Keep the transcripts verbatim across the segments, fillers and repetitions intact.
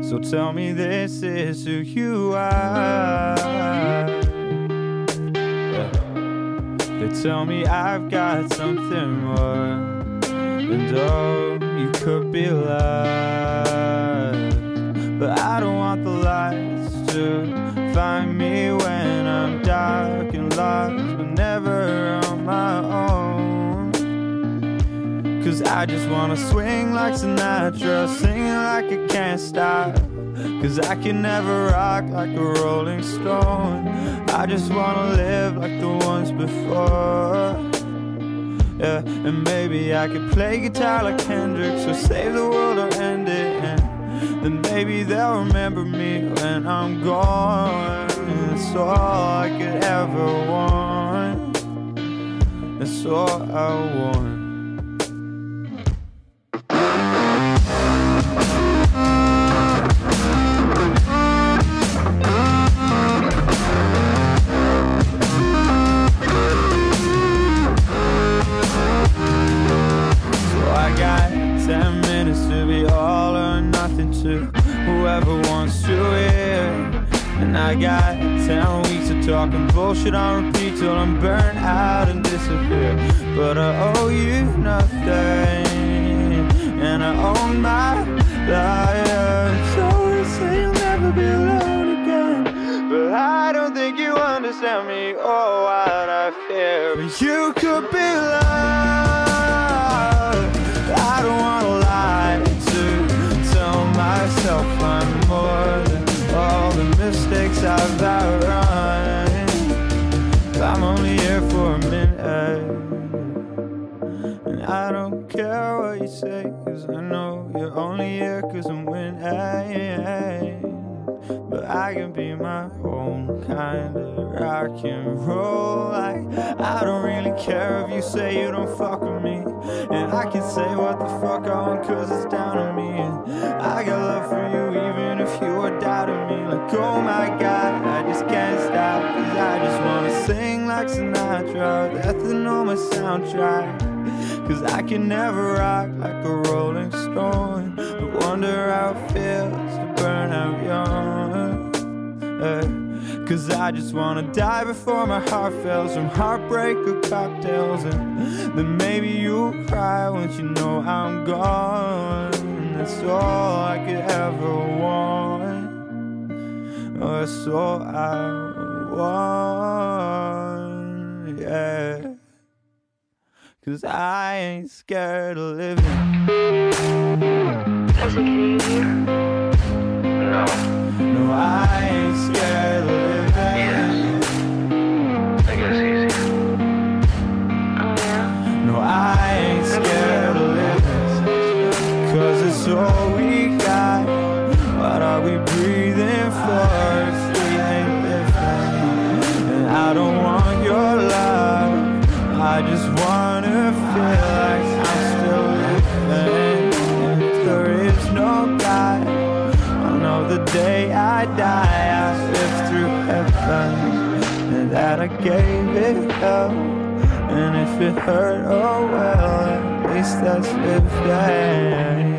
So tell me this is who you are. Yeah. They tell me I've got something more, and oh, you could be loved. But I don't want the lights to find me when I'm dark and lost, but never on my own. Cause I just wanna swing like Sinatra, sing like I can't stop. Cause I can never rock like a rolling stone. I just wanna live like the ones before. Yeah, and maybe I could play guitar like Hendrix, or save the world or end it, and then maybe they'll remember me when I'm gone. That's all I could ever want. That's all I want. Ten minutes to be all or nothing to whoever wants to hear. And I got ten weeks of talking bullshit on repeat till I'm burnt out and disappear. But I owe you nothing, and I own my life. So they say you'll never be alone again, but I don't think you understand me or what I fear. But you could be loved. I don't wanna lie to tell myself I'm more than all the mistakes I've outrun. I'm only here for a minute, and I don't care what you say, cause I know you're only here cause I'm winning. But I can be my own kind of rock and roll. Like, I don't really care if you say you don't fuck with me, and I can say what the fuck I want cause it's down to me. And I got love for you even if you are doubting me. Like, oh my god, I just can't stop, cause I just wanna sing like Sinatra, death and on my soundtrack. Cause I can never rock like a rolling stone, but wonder how it feels to burn out young. Hey. Cause I just wanna die before my heart fails from heartbreak or cocktails, and then maybe you'll cry once you know I'm gone. That's all I could ever want. Oh, that's all I want, yeah. Cause I ain't scared of living. Does it get easier? No. No, I ain't scared of living. Yes. I guess easier. Oh yeah? No, I ain't scared of living. Cause it's all we got. What are we breathing for if we ain't living? And I don't want your love, I just wanna feel like I'm still living. And if there is no God, I know the day I die I lived through heaven, and that I gave it up. And if it hurt, oh well, at least that's living.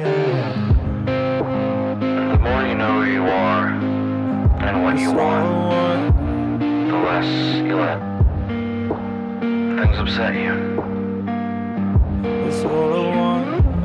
The more you know who you are and what you want, the less you let things upset you. That's all I want.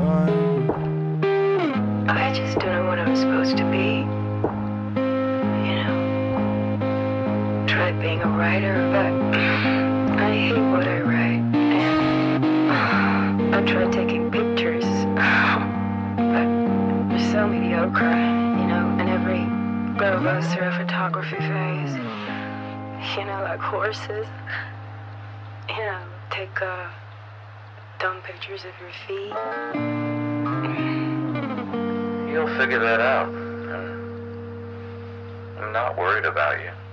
I just don't know what I'm supposed to be. You know, tried being a writer, but I hate what I write. And I tried taking pictures, but they're so mediocre, you know, and every girl goes through a photography phase. You know, like horses. You know, take uh, dumb pictures of your feet. You'll figure that out. And I'm not worried about you.